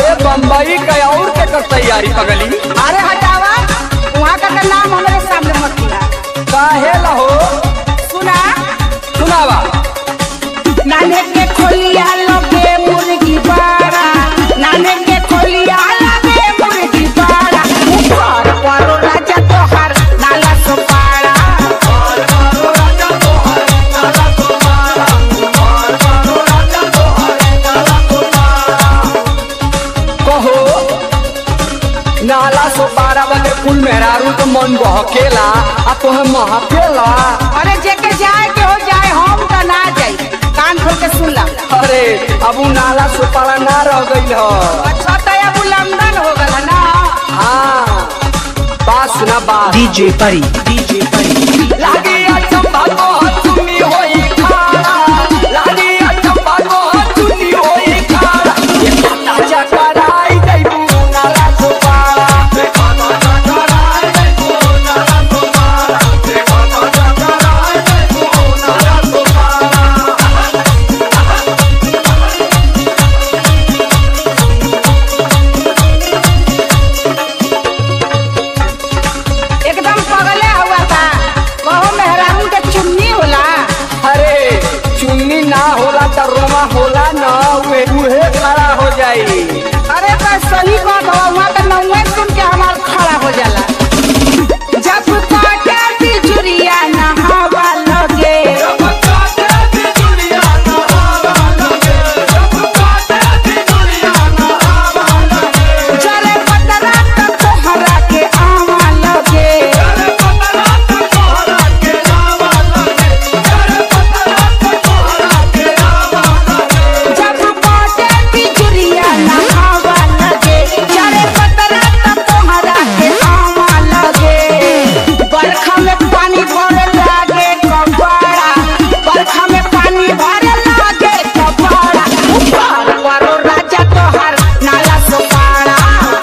अरे बम्बई का और के कर तैयारी पगली। अरे हटावा, वहाँ का नाम हमारे सामने मत लिया। काहे लहो? सुना सुनावा। नाने के खोलिया लगे मुर्गी बाड़ा, नाने के खोलिया लगे मुर्गी बाड़ा, ऊपर वालो राजा तोहर नाला सोपाड़ा। कहो नाला सोपारा बने फूल मेहरारू तो मन बहकेला आ तोहे महकेला। अरे जेके जाए के हो जाए, हम तो ना जाई। कान खोल के सुन ला। अरे अब नाला सोपारा ना रह गई हो। अच्छा तो अब उल्लंघन हो गला ना। हाँ बात सुना बात। डीजे परी, डीजे परी लागी चंपा को चुन्नी होई खाड़ा, लागी चंपा को चुन्नी होई खाड़ा, ये पता चकराई देबू नाला सोपारा, ये पता चकराई देबू नाला सोपारा, ये पता चकराई देबू नाला सोपारा। एकदम पगले हुआ था। कहो मेहरारू के चुन्नी होला। अरे चुन्नी ना होला त रोमा होला न, उहे खड़ा हो जाई। अरे तो सही बात हो, वहाँ का नौवे सुन के हमार खड़ा हो जाला। जब काटे तिजुरिया नहावा लगे, चले पतरा तो तोहरा के आवा लगे। जब काटे तिजुरिया नहावा लगे, चले पतरा तो तोहरा के आवा लगे। बरखा में पानी भरे लागे कपड़ा, बरखा में पानी भरे लागे कपड़ा, ऊपर वालो राजा तोहर नाला सोपाड़ा।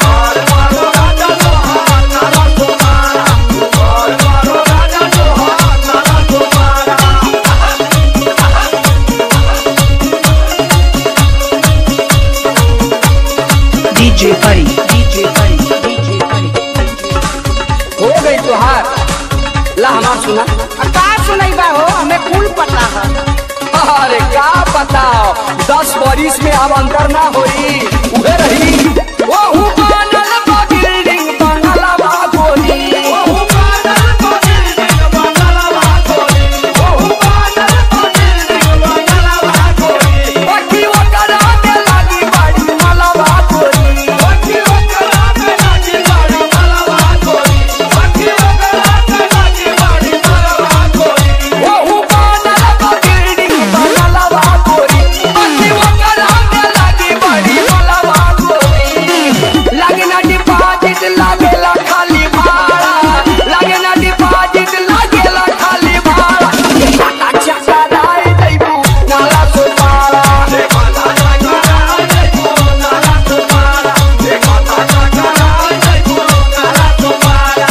डीजे परी, डीजे परी, डीजे परी हो गई तुहार। ला हमार सुना। का सुनैबा हो, हमें कुल पता है। अरे का पता 10 बरिस में अब अंतर ना होई, उहे रही। ओहू बनल बा बिल्डिंग बनला बा गोरी, ओहू बनल बा बिल्डिंग बनला बा गोरी, ओहू बनल बा बिल्डिंग बनला बा गोरी, बाकी ओकरा में लागी बाड़ी मला बा गोरी, बाकी ओकरा में लागी बाड़ी मला बा गोरी, बाकी ओकरा में लागी बाड़ी मला बा गोरी। ओहू बनल बा बिल्डिंग बनला बा गोरी, बाकी ओकरा में लागी बाड़ी मला बा गोरी। लागे ना डिपॉजिट लागेला खाली भाड़ा, लागे ना डिपॉजिट लागेला खाली भाड़ा, ये पता चकराई देबू नाला सोपारा, ये पता चकराई देबू नाला सोपारा, ये पता चकराई देबू नाला सोपारा।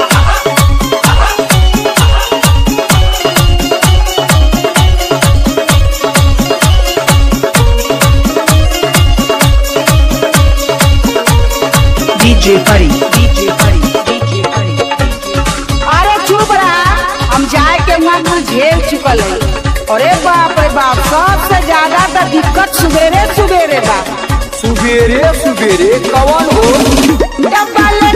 डीजे परी, डीजे परी, डीजे परी अरे चुप रहा, हम जाए के वहाँ कुल झेल चुकल है। अरे बाप रे बाप, सबसे ज्यादा तो दिक्कत सुबेरे सुबेरे बा। सुबेरे सुबेरे कौन हो? डब्बा ले